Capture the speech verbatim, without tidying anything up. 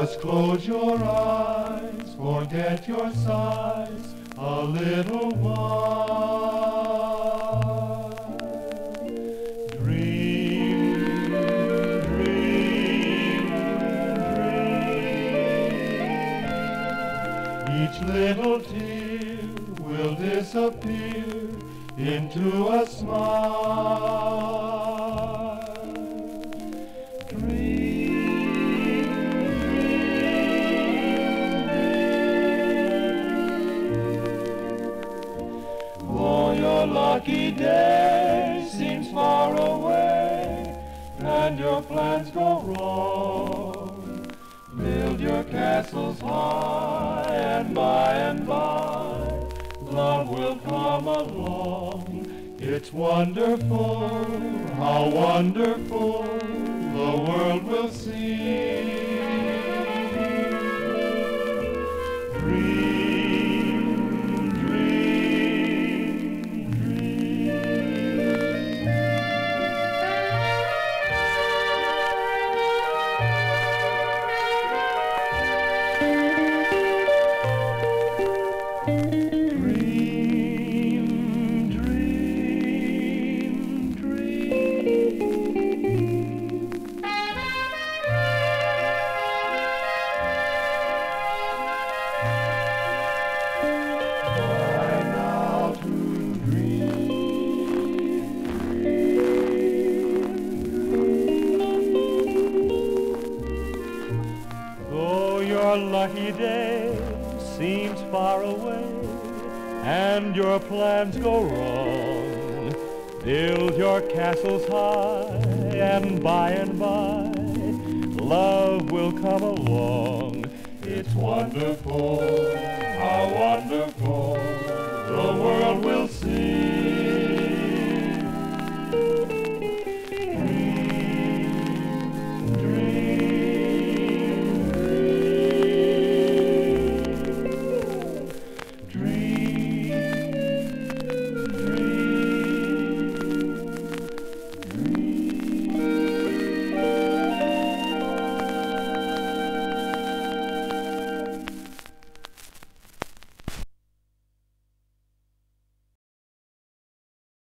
Just close your eyes, forget your sighs a little while. Dream, dream, dream. Each little tear will disappear into a smile. Dream, dream, dream. Though your lucky day seems far away and your plans go wrong, build your castles high, and by and by love will come along. It's wonderful, how wonderful the world will see. Dream, dream, dream. Your lucky day seems far away and your plans go wrong, build your castles high, and by and by love will come along. It's wonderful, how wonderful the world will see.